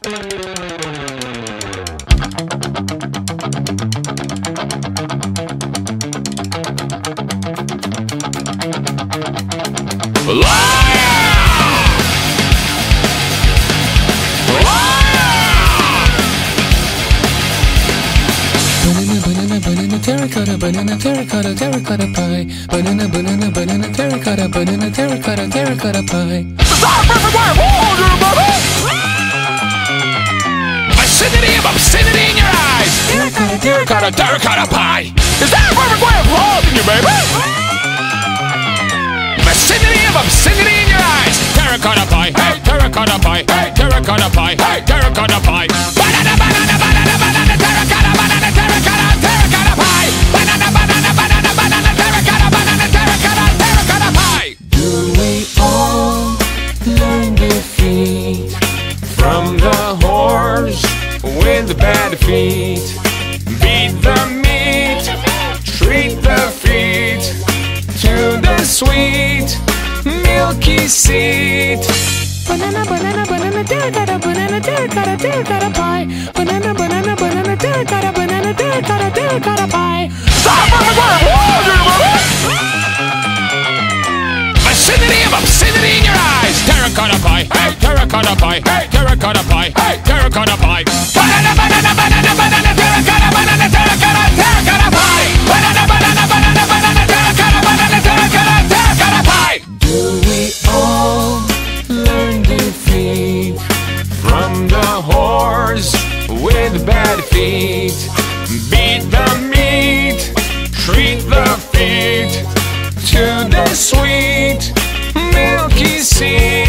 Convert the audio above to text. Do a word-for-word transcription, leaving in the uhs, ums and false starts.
Terracotta, banana, terracotta, terracotta pie. Banana, banana, banana, terracotta, banana, terracotta, terracotta pie. Vicinity of obscenity in your eyes. Terracotta, terracotta, terracotta pie. Is that a perfect way of loving you, baby? Vicinity of obscenity in your eyes. Terracotta pie, hey, terracotta pie, hey, terracotta pie, hey, terracotta pie. Banana, banana, banana, banana, terracotta, banana, terracotta, terracotta pie. Banana, banana, banana, banana, terracotta, banana, terracotta, terracotta pie. Do we all learn defeat from the horse with the bad feet? Beat the meat, treat the feet to the sweet milky seed. Banana, banana, banana, terracotta, banana, terracotta, terracotta pie. Banana, banana, banana, terracotta, banana, terracotta, terracotta pie. Stop! Perfect way of loving you, baby! Vicinity of obscenity in your eyes. Terracotta pie, hey, terracotta pie, hey, terracotta pie, hey, terracotta pie. Banana, banana, banana, banana, terracotta, banana, terracotta, terracotta pie. Banana, banana, banana, banana, terracotta, banana, terracotta, terracotta pie. Do we all learn defeat from the horse with bad feet? Beat the meat, treat the feet to the sweet milky seed.